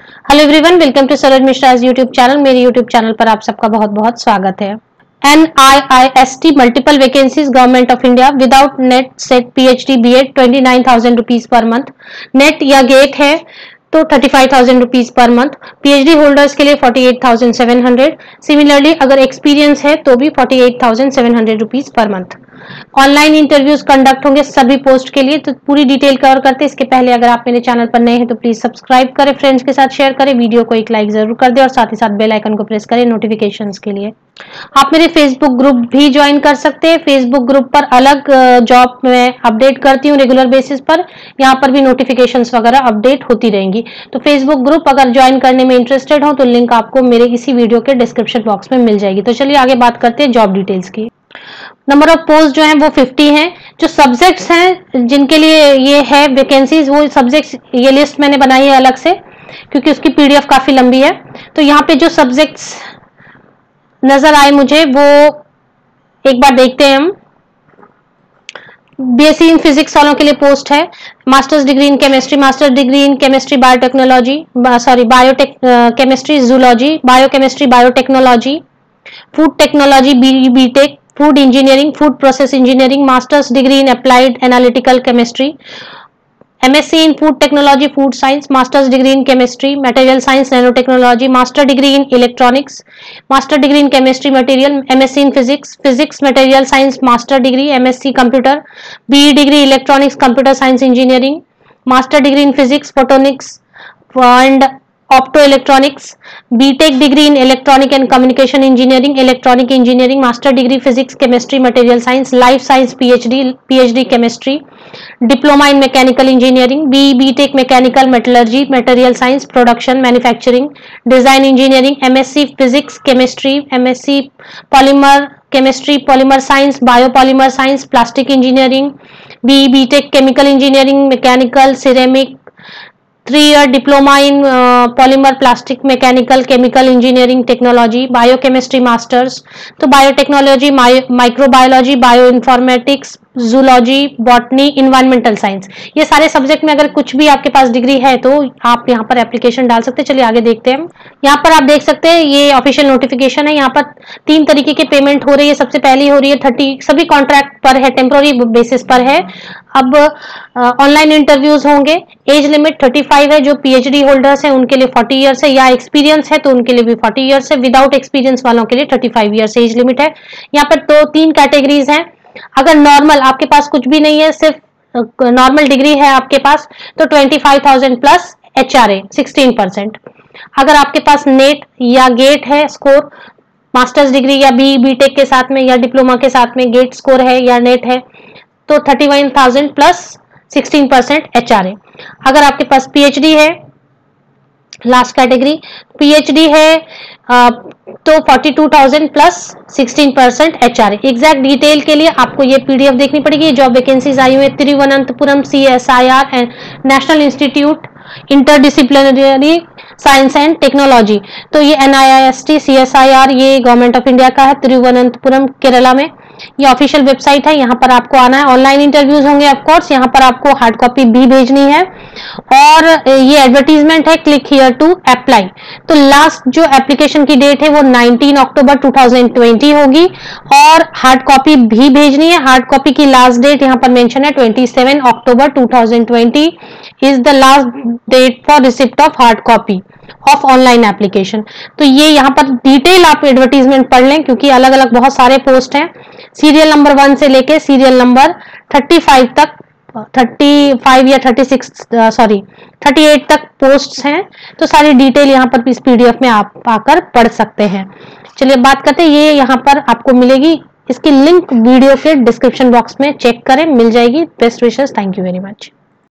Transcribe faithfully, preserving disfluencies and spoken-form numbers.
Hello everyone, welcome to Saroj Mishra YouTube channel. मेरे YouTube channel पर आप सबका बहुत बहुत स्वागत है। N I I S T multiple vacancies government of India without NET SET PhD BEd twenty nine thousand rupees per month. NET या GATE है तो thirty five thousand rupees per month. PhD holders के लिए forty eight thousand seven hundred. Similarly अगर experience है तो भी forty eight thousand seven hundred rupees per month. Online interviews conduct होंगे सभी पोस्ट के लिए, तो पूरी डिटेल कवर करते हैं। इसके पहले अगर आप मेरे चैनल पर नए हैं तो प्लीज सब्सक्राइब करें, फ्रेंड्स के साथ शेयर करें, वीडियो को एक लाइक जरूर कर दें और साथ ही साथ बेल आइकन को प्रेस करें नोटिफिकेशंस के लिए। आप मेरे फेसबुक ग्रुप भी ज्वाइन कर सकते हैं। फेसबुक ग्रुप पर अलग जॉब में अपडेट करती हूँ रेगुलर बेसिस पर, यहाँ पर भी नोटिफिकेशंस वगैरह अपडेट होती रहेंगी। तो फेसबुक ग्रुप अगर ज्वाइन करने में इंटरेस्टेड हो तो लिंक आपको मेरे इसी वीडियो के डिस्क्रिप्शन बॉक्स में मिल जाएगी। तो चलिए आगे बात करते हैं जॉब डिटेल्स की। नंबर ऑफ पोस्ट जो है वो फिफ्टी हैं। जो सब्जेक्ट्स हैं जिनके लिए ये है वैकेंसीज, वो सब्जेक्ट्स ये लिस्ट मैंने बनाई है अलग से क्योंकि उसकी पीडीएफ काफी लंबी है। तो यहाँ पे जो सब्जेक्ट्स नजर आए मुझे वो एक बार देखते हैं हम। बीएससी इन फिजिक्स वालों के लिए पोस्ट है। Masters degree in chemistry, masters degree in chemistry biotechnology, sorry biotech chemistry zoology, biochemistry biotechnology, food technology BTech, food engineering, food process engineering, masters degree in applied analytical chemistry, MSc in food technology food science, masters degree in chemistry material science nano technology, master degree in electronics, master degree in chemistry material, MSc in physics, physics material science master degree, MSc computer, BE degree electronics computer science engineering, master degree in physics photonics and opto electronics, BTech degree in electronic and communication engineering, electronic engineering, master degree physics chemistry material science, life science PhD PhD chemistry, diploma in mechanical engineering, B BTech mechanical metallurgy material science production manufacturing design engineering, MSc physics chemistry, MSc polymer chemistry polymer science, biopolymer science, plastic engineering, B BTech chemical engineering mechanical ceramic, three year diploma in polymer plastic mechanical chemical engineering technology, biochemistry masters, तो biotechnology, microbiology, bio informatics, zoology, botany, environmental science. ये सारे subject में अगर कुछ भी आपके पास degree है तो आप यहाँ पर एप्लीकेशन डाल सकते हैं। चलिए आगे देखते हैं। यहाँ पर आप देख सकते हैं ये ऑफिशियल नोटिफिकेशन है। यहाँ पर तीन तरीके की पेमेंट हो रही है। सबसे पहली हो रही है थर्टी, सभी कॉन्ट्रैक्ट पर है, टेम्पोररी बेसिस पर है। अब ऑनलाइन uh, इंटरव्यूज होंगे। एज लिमिट थर्टी फाइव है। जो पीएचडी होल्डर्स हैं उनके लिए फोर्टी इयर्स है, या एक्सपीरियंस है तो उनके लिए भी फोर्टी इयर्स है। विदाउट एक्सपीरियंस वालों के लिए thirty five years age limit है। यहाँ पर दो तीन कैटेगरीज हैं। अगर नॉर्मल आपके पास कुछ भी नहीं है, सिर्फ नॉर्मल डिग्री है आपके पास, तो twenty five thousand plus HRA sixteen percent. अगर आपके पास नेट या गेट है स्कोर, मास्टर्स डिग्री या बी बीटेक के साथ में या डिप्लोमा के साथ में गेट स्कोर है या नेट है तो thirty one thousand plus sixteen percent HRA. अगर आपके पास पीएचडी है, लास्ट कैटेगरी पीएचडी है आ, तो forty two thousand plus sixteen percent HRA. Exact detail के लिए आपको ये पीडीएफ देखनी पड़ेगी। जॉब वैकेंसीज आई हुई है Thiruvananthapuram CSIR and national institute interdisciplinary science and technology. तो ये एनआईआईएसटी सीएसआईआर ये गवर्नमेंट ऑफ इंडिया का है, तिरुवनंतपुरम केरला में। ये ऑफिशियल वेबसाइट है, यहाँ पर आपको आना है। ऑनलाइन इंटरव्यूज होंगे ऑफ कोर्स। यहाँ पर आपको हार्ड कॉपी भी भेजनी है और ये एडवर्टीजमेंट है, क्लिक हियर टू अप्लाई। तो लास्ट जो एप्लीकेशन की डेट है वो nineteen October two thousand twenty होगी और हार्ड कॉपी भी भेजनी है। हार्ड कॉपी की लास्ट डेट यहाँ पर मेंशन है twenty seven October two thousand twenty is the last date for receipt of hard copy of online application. तो ये यहाँ पर डिटेल आप एडवर्टीजमेंट पढ़ लें क्योंकि अलग अलग बहुत सारे पोस्ट हैं। सीरियल नंबर वन से लेके सीरियल नंबर थर्टी फाइव तक, थर्टी फाइव या thirty six sorry thirty eight तक पोस्ट्स हैं। तो सारी डिटेल यहाँ पर इस पीडीएफ में आप आकर पढ़ सकते हैं। चलिए बात करते हैं, ये यहाँ पर आपको मिलेगी। इसकी लिंक वीडियो के डिस्क्रिप्शन बॉक्स में चेक करें, मिल जाएगी। Best wishes, thank you very much.